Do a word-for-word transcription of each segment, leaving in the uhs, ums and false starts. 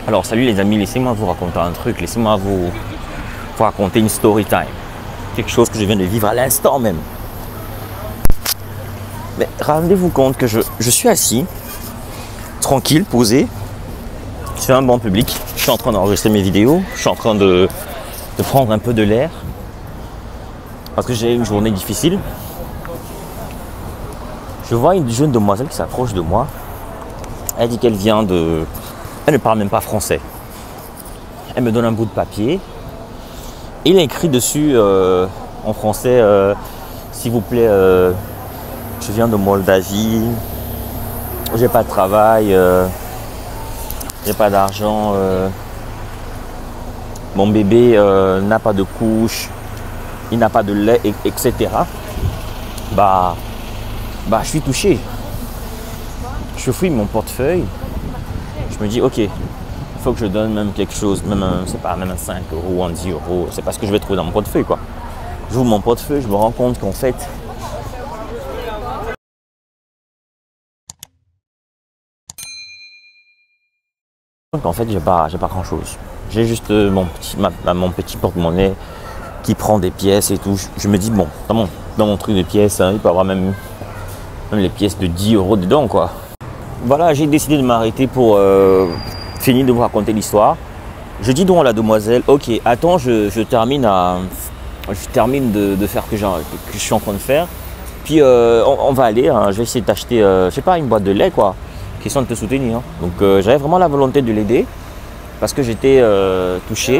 Alors salut les amis, laissez-moi vous raconter un truc, laissez-moi vous, vous raconter une story time. Quelque chose que je viens de vivre à l'instant même. Mais rendez-vous compte que je, je suis assis, tranquille, posé, sur un banc public. Je suis en train d'enregistrer mes vidéos, je suis en train de, de prendre un peu de l'air. Parce que j'ai une journée difficile. Je vois une jeune demoiselle qui s'approche de moi. Elle dit qu'elle vient de... Elle ne parle même pas français. Elle me donne un bout de papier. Il est écrit dessus euh, en français, euh, s'il vous plaît, euh, je viens de Moldavie, j'ai pas de travail, euh, j'ai pas d'argent, euh, mon bébé euh, n'a pas de couche, il n'a pas de lait, et, etc. Bah, bah, je suis touché. Je fouille mon portefeuille. Je me dis, ok, il faut que je donne même quelque chose, même un, c'est pas, même un cinq euros ou un dix euros. C'est pas ce que je vais trouver dans mon portefeuille, quoi. J'ouvre mon portefeuille, je me rends compte qu'en fait, en fait, j'ai pas, j'ai pas grand chose. J'ai juste euh, mon petit, ma, mon petit porte-monnaie qui prend des pièces et tout. Je, je me dis, bon, dans mon, dans mon truc de pièces, hein, il peut y avoir même, même les pièces de dix euros dedans, quoi. Voilà, j'ai décidé de m'arrêter pour euh, finir de vous raconter l'histoire. Je dis donc à la demoiselle, ok, attends, je, je termine, à, je termine de, de faire que, genre, que je suis en train de faire. Puis euh, on, on va aller, hein, je vais essayer d'acheter, euh, je sais pas, une boîte de lait, quoi. Question de te soutenir. Hein. Donc euh, j'avais vraiment la volonté de l'aider parce que j'étais euh, touché.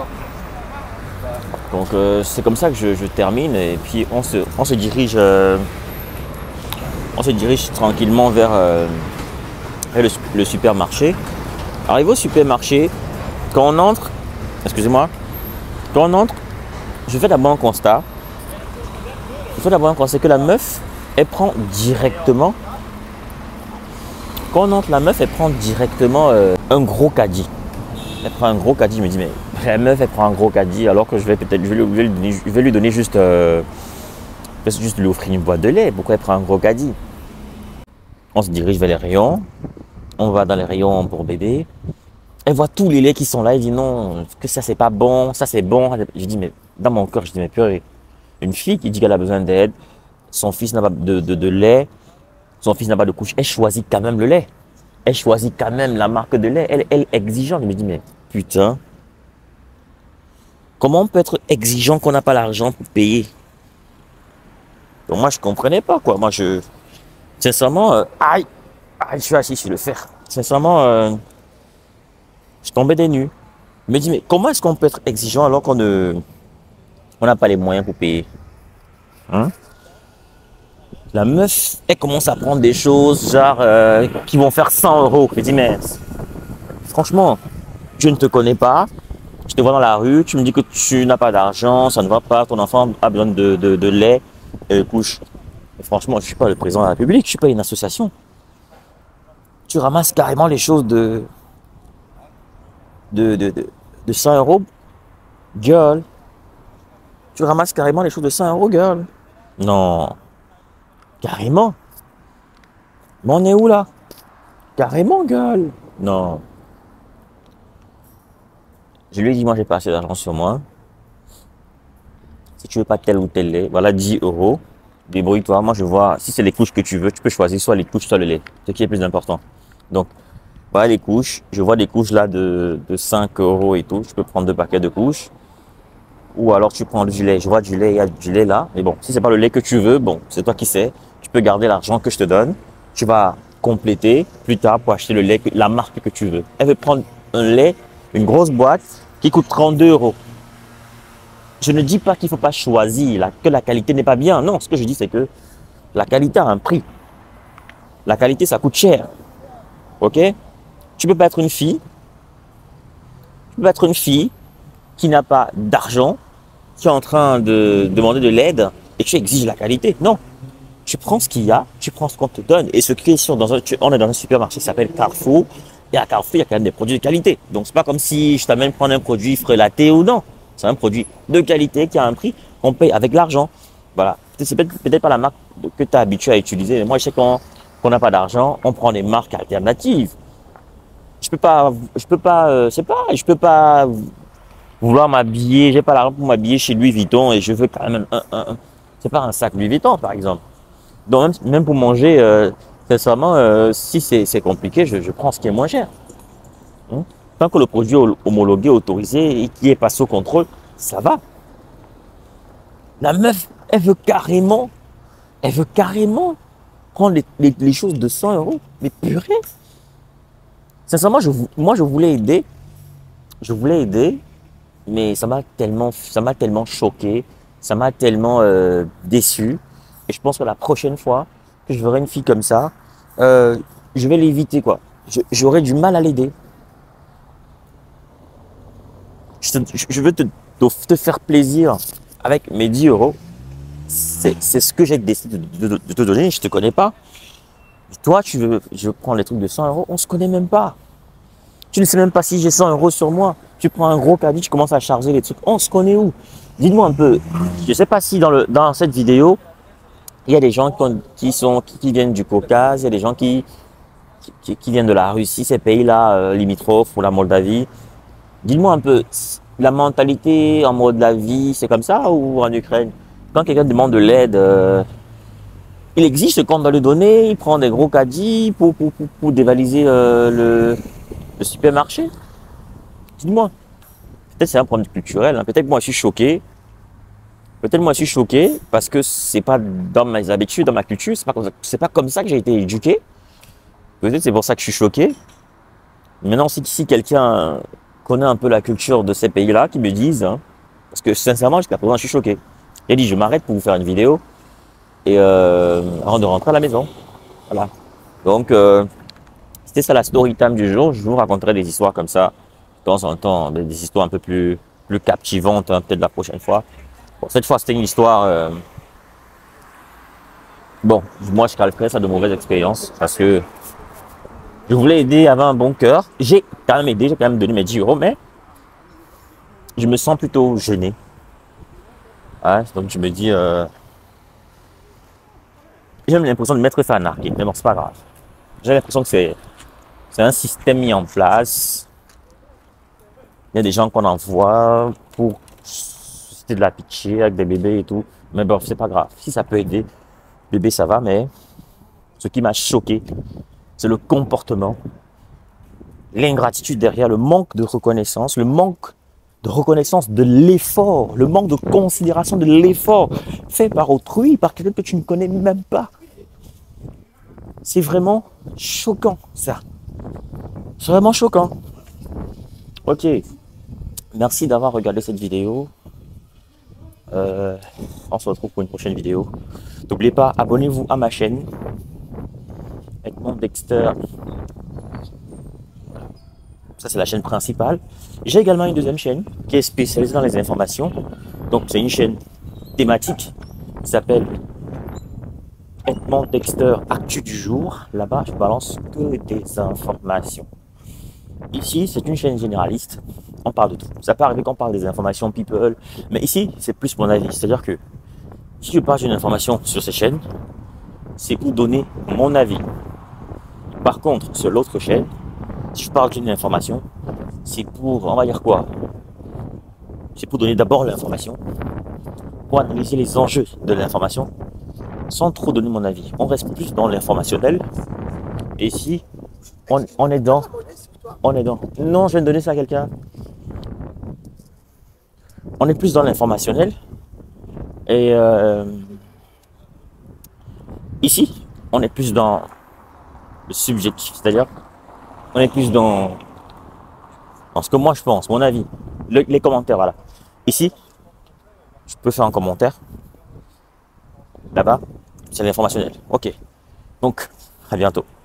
Donc euh, c'est comme ça que je, je termine et puis on se, on se dirige, euh, on se dirige tranquillement vers... Euh, Et le, le supermarché. Arrivé au supermarché, quand on entre, excusez-moi, quand on entre, je fais d'abord un constat. Je fais d'abord un constat que la meuf, elle prend directement, quand on entre, la meuf, elle prend directement euh, un gros caddie. Elle prend un gros caddie, je me dis, mais la meuf, elle prend un gros caddie, alors que je vais peut-être, je vais lui, je vais lui donner, je vais lui donner juste, euh, juste lui offrir une boîte de lait. Pourquoi elle prend un gros caddie? On se dirige vers les rayons. On va dans les rayons pour bébé. Elle voit tous les laits qui sont là. Elle dit non, que ça c'est pas bon, ça c'est bon. Je dis mais dans mon cœur, je dis mais purée, une fille qui dit qu'elle a besoin d'aide, son fils n'a pas de, de, de lait, son fils n'a pas de couche, elle choisit quand même le lait. Elle choisit quand même la marque de lait. Elle, elle est exigeante. Je me dis mais putain, comment on peut être exigeant qu'on n'a pas l'argent pour payer? Donc moi je comprenais pas quoi. Moi je, sincèrement, euh, aïe. Ah, je suis assis sur le fer. Sincèrement, euh, je tombais des nues. Je me dis, mais comment est-ce qu'on peut être exigeant alors qu'on ne, on n'a pas les moyens pour payer? Hein? La meuf, elle commence à prendre des choses, genre, euh, qui vont faire cent euros. Je me dis, mais franchement, je ne te connais pas. Je te vois dans la rue, tu me dis que tu n'as pas d'argent, ça ne va pas, ton enfant a besoin de, de, de lait et de couche. Et franchement, je ne suis pas le président de la République, je ne suis pas une association. Tu ramasses carrément les choses de, de, de, de, de cent euros, girl. Tu ramasses carrément les choses de cent euros, girl. Non. Carrément. Mais on est où là? Carrément, girl. Non. Je lui ai dit, moi, j'ai pas assez d'argent sur moi. Si tu veux pas tel ou tel lait, voilà dix euros. Débrouille-toi. Moi, je vois, si c'est les couches que tu veux, tu peux choisir soit les couches, soit le lait. Ce qui est plus important. Donc, voilà les couches. Je vois des couches là de, de cinq euros et tout. Je peux prendre deux paquets de couches. Ou alors tu prends du lait. Je vois du lait, il y a du lait là. Mais bon, si c'est pas le lait que tu veux, bon, c'est toi qui sais. Tu peux garder l'argent que je te donne. Tu vas compléter plus tard pour acheter le lait, la marque que tu veux. Elle veut prendre un lait, une grosse boîte qui coûte trente-deux euros. Je ne dis pas qu'il ne faut pas choisir, là, que la qualité n'est pas bien. Non, ce que je dis, c'est que la qualité a un prix. La qualité, ça coûte cher. Ok? Tu peux pas être une fille. Tu peux pas être une fille qui n'a pas d'argent, qui est en train de demander de l'aide et tu exiges la qualité. Non. Tu prends ce qu'il y a, tu prends ce qu'on te donne. Et ce qui est sûr, dans un, tu, on est dans un supermarché qui s'appelle Carrefour. Et à Carrefour, il y a quand même des produits de qualité. Donc, c'est pas comme si je t'amène prendre un produit frelaté ou non. C'est un produit de qualité qui a un prix qu'on paye avec l'argent. Voilà. C'est peut-être peut-être pas la marque que tu es habitué à utiliser. Mais moi, je sais qu'on qu'on n'a pas d'argent, on prend des marques alternatives. Je peux pas, je peux pas, euh, c'est pas, je peux pas vouloir m'habiller, j'ai pas l'argent pour m'habiller chez Louis Vuitton et je veux quand même un, un, un- c'est pas un sac Louis Vuitton par exemple. Donc même, même pour manger, euh, sincèrement, euh, si c'est c'est compliqué, je, je prends ce qui est moins cher. Hein. Tant que le produit est homologué, autorisé et qui est passé au contrôle, ça va. La meuf, elle veut carrément, elle veut carrément prendre les, les, les choses de cent euros. Mais purée. Sincèrement, je, moi, je voulais aider. Je voulais aider, mais ça m'a tellement, ça m'a tellement choqué. Ça m'a tellement euh, déçu. Et je pense que la prochaine fois que je verrai une fille comme ça, euh, je vais l'éviter, quoi. Je- J'aurai du mal à l'aider. Je, te- je veux te, te faire plaisir avec mes dix euros. C'est c'est ce que j'ai décidé de, de- de te donner. Je te connais pas. Toi, tu veux, je veux prendre les trucs de cent euros. On se connaît même pas. Tu ne sais même pas si j'ai cent euros sur moi. Tu prends un gros caddie, tu commences à charger les trucs. On se connaît où? Dites-moi un peu. Je ne sais pas si dans, le, dans cette vidéo, il y a des gens qui, ont- qui sont, qui, qui viennent du Caucase, il y a des gens qui, qui, qui viennent de la Russie, ces pays-là euh, limitrophes, ou la Moldavie. Dis-moi un peu, la mentalité en Moldavie, c'est comme ça ou en Ukraine? Quand quelqu'un demande de l'aide, euh, il exige ce qu'on doit lui donner, il prend des gros caddies pour, pour, pour, pour dévaliser euh, le, le supermarché. Dis-moi, peut-être c'est un problème culturel, hein. Peut-être moi je suis choqué, peut-être moi je suis choqué parce que c'est pas dans mes habitudes, dans ma culture, c'est pas comme ça, c'est pas comme ça que j'ai été éduqué. Peut-être c'est pour ça que je suis choqué. Maintenant, si, si quelqu'un connaît un peu la culture de ces pays-là, qui me disent, hein, parce que sincèrement, jusqu'à présent, je suis choqué. J'ai dit, je m'arrête pour vous faire une vidéo et euh, avant de rentrer à la maison. Voilà. Donc, euh, c'était ça la story time du jour. Je vous raconterai des histoires comme ça, de temps en temps, des, des histoires un peu plus, plus captivantes, hein, peut-être la prochaine fois. Bon, cette fois, c'était une histoire. Euh, bon, moi, je qualifierais ça de mauvaise expérience parce que je voulais aider avec un bon cœur. J'ai quand même aidé, j'ai quand même donné mes dix euros, mais je me sens plutôt gêné. Ouais, donc je me dis, euh, j'ai l'impression de m'être fait arnaquer, mais bon, c'est pas grave. J'ai l'impression que c'est c'est un système mis en place. Il y a des gens qu'on envoie pour susciter de la pitié avec des bébés et tout. Mais bon, c'est pas grave. Si ça peut aider, bébé, ça va, mais ce qui m'a choqué, c'est le comportement, l'ingratitude derrière, le manque de reconnaissance, le manque de reconnaissance de l'effort, le manque de considération de l'effort fait par autrui, par quelqu'un que tu ne connais même pas. C'est vraiment choquant, ça. C'est vraiment choquant. Ok. Merci d'avoir regardé cette vidéo. Euh, on se retrouve pour une prochaine vidéo. N'oubliez pas, abonnez-vous à ma chaîne. Edmond Dexter. Ça, c'est la chaîne principale. J'ai également une deuxième chaîne qui est spécialisée dans les informations. Donc, c'est une chaîne thématique qui s'appelle Edmond Dexter Actu du jour. Là-bas, je balance que des informations. Ici, c'est une chaîne généraliste. On parle de tout. Ça peut arriver qu'on parle des informations people. Mais ici, c'est plus mon avis. C'est-à-dire que si je parle d'une information sur ces chaînes, c'est pour donner mon avis. Par contre, sur l'autre chaîne, si je parle d'une information, c'est pour, on va dire quoi? C'est pour donner d'abord l'information, pour analyser les enjeux de l'information, sans trop donner mon avis. On reste plus dans l'informationnel. Et ici, on, on est dans... On est dans... Non, je viens de donner ça à quelqu'un. On est plus dans l'informationnel. Et euh, ici, on est plus dans le subjectif. C'est-à-dire, on est plus dans, dans ce que moi je pense, mon avis. Le, les commentaires, voilà. Ici, je peux faire un commentaire. Là-bas, c'est l'informationnel. Ok. Donc, à bientôt.